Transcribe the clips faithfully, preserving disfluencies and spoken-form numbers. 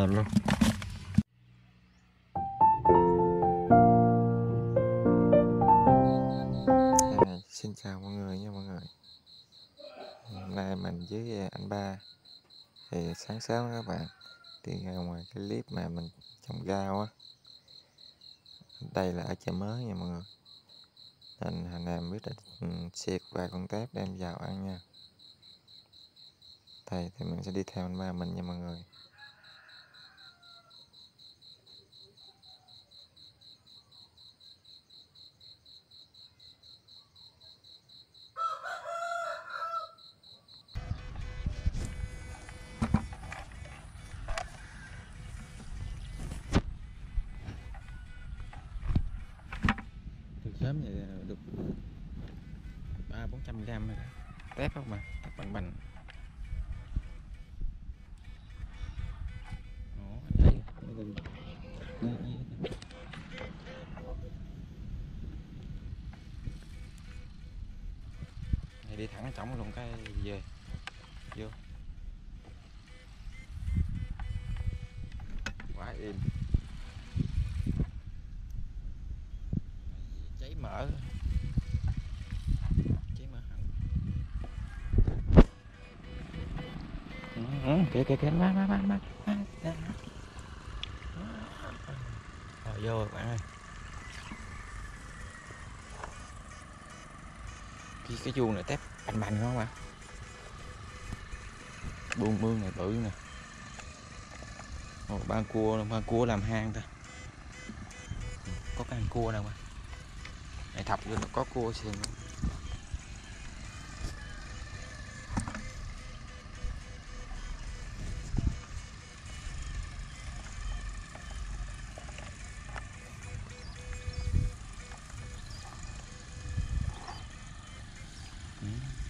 mềm luôn. À, xin chào mọi người nha mọi người. Hôm nay mình với anh Ba thì sáng sớm các bạn đi ra ngoài cái clip mà mình trồng rau á. Đây là ở chợ mới nha mọi người, nên hồi nay biết là xịt vài con tép đem vào ăn nha. Đây thì mình sẽ đi theo anh Ba mình nha mọi người. Từ sớm vậy được ba bốn trăm gram rồi đó. Tép không mà tép bằng bành. Này đi thẳng trống luôn cái về vô quá im, cháy mỡ cháy mỡ hẳn. Ừ, kìa kìa kìa má má má má rồi vô rồi bạn ơi. Cái cái vuông này tép bành bành không bạn, buông mương này bự nè. Ồ, ban cua ban cua làm hang ta, có cái ăn cua đâu mà này thọc vô nó có cua xiên luôn. Ừ.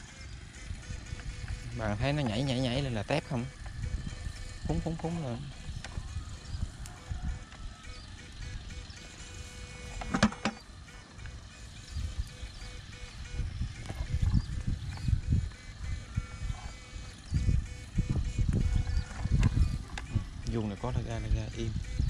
Bạn thấy nó nhảy nhảy nhảy lên là tép không, phúng phúng phúng lên. Vuông này có ra ra ra im.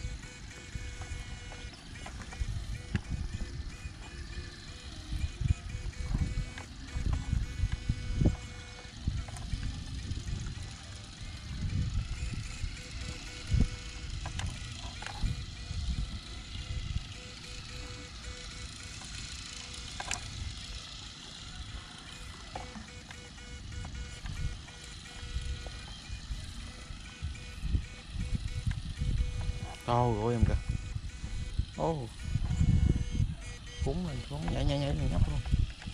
To rồi em kìa. Ô phúng lên phúng nhảy nhảy nhảy lên nhóc luôn.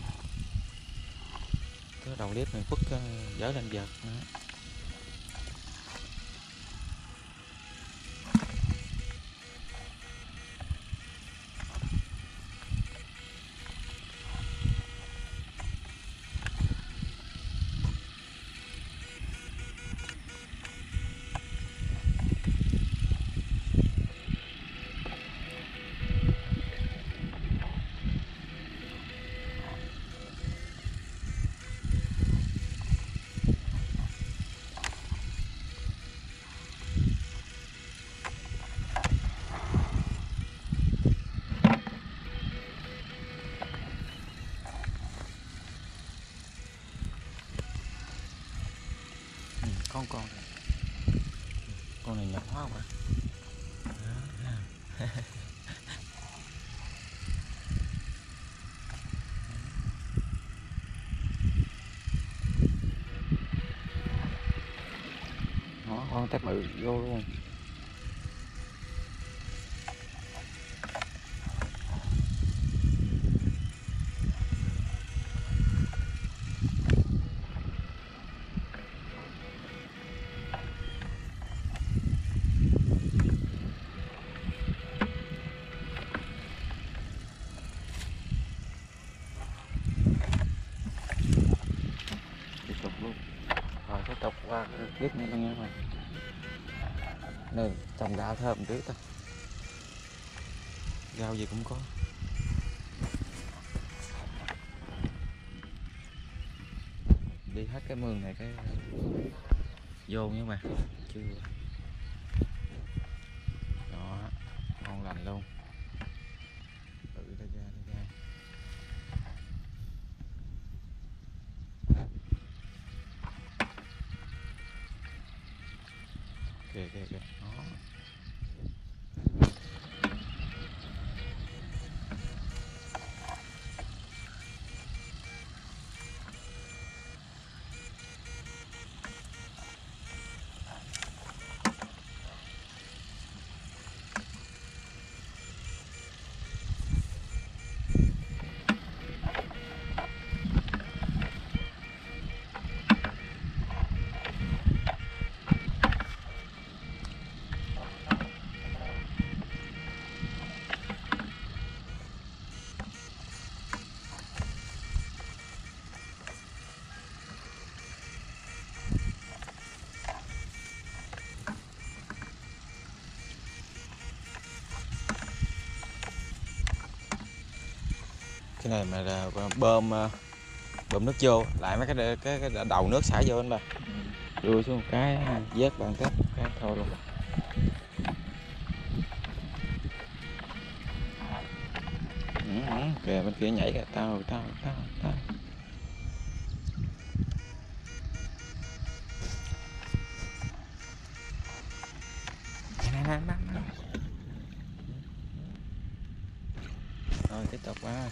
Cái đầu clip này phức uh, dở lên vợt nữa. Con con con này nhỏ quá mà. Nó con tép bự vô luôn. Rồi tiếp tục qua clip này luôn nha mọi người. Đây trồng rau thơm tí ta, rau gì cũng có. Đi hết cái mương này cái vô nha mà chưa luôn. Ừ, ra ra ra ra. Kìa kìa kìa. Đó. Cái này mà là bơm bơm nước vô lại mấy cái cái, cái đầu nước xả vô anh ba, đưa xuống một cái vớt bằng tép một cái thôi luôn. Ừ, ừ, kìa bên kia nhảy kìa, tao tao tao tao này này này này. Rồi tiếp tục qua.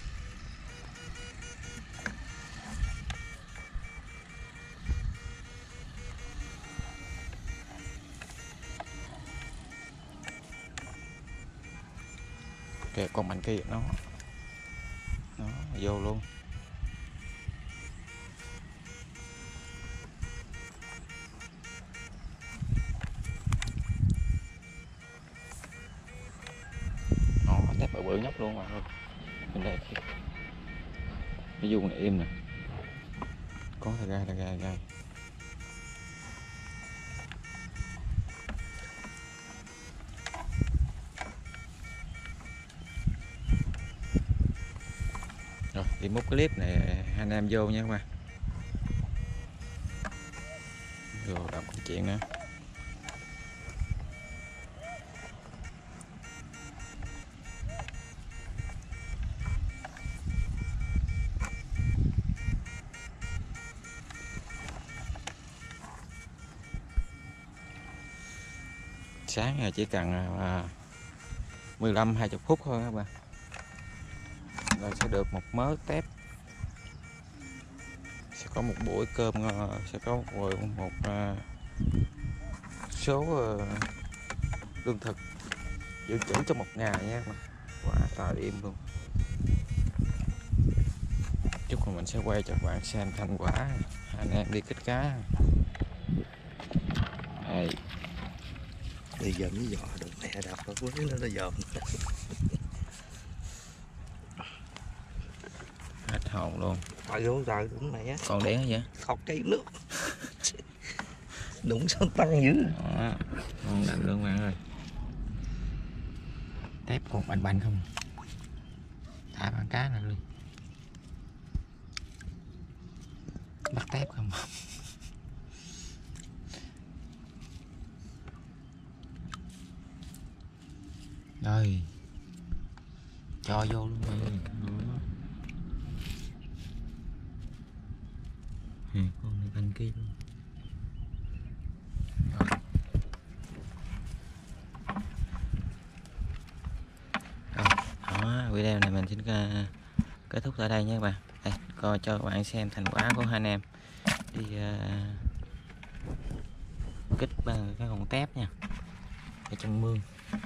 Kìa con mạnh kia nó nó vô luôn. Nó tép bự bự nhóc luôn mà thôi. Bên đây cái vuông này im nè, có thằng gai thằng gai gai. Rồi đi múc cái clip này hai anh em vô nha các bạn. Vô đọc câu chuyện nữa. Sáng là chỉ cần à, mười lăm hai mươi phút thôi các bạn, rồi sẽ được một mớ tép, sẽ có một buổi cơm, sẽ có một, một uh, số uh, lương thực dự trữ trong một ngày nha các bạn. Quả tà đêm luôn. Chút rồi mình sẽ quay cho các bạn xem thành quả anh em đi kích cá. Đây. Bây giờ mới dò được mẹ đập vào cuối nó nó dòm. Hết hồn luôn. Trời ơi trời đúng mẹ. Còn đen vậy? Khóc cây nước. Đúng sao tăng dữ. Đó. Ngon lành luôn bạn ơi. Tép còn bành bành không? Thả bạn cá này luôn. Bắt tép không? Rồi cho vô luôn rồi. Ừ, con này banh kia luôn. Rồi. Rồi, đó, video này mình xin uh, kết thúc tại đây nha các bạn. Đây, coi cho các bạn xem thành quả của hai anh em đi uh, kích bằng cái con tép nha, ở trong mương.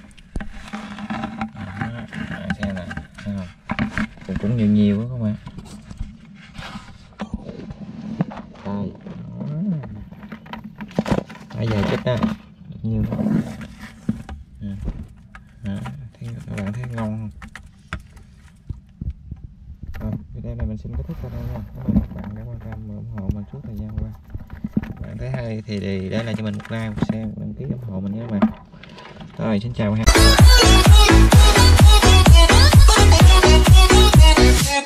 Đó, xem nè, cũng cũng nhiều nhiều đó các bạn. Đây. Bây giờ chết đó, được nhiều đó. Đó, thấy, các bạn thấy ngon không? Rồi, video này mình xin kết thúc tại đây nha. Cảm ơn các bạn đã quan tâm và ủng hộ mình suốt thời gian qua. Các bạn thấy hay thì để lại cho mình một like, một share, một đăng ký ủng hộ mình nhé các bạn. Rồi, xin chào các bạn.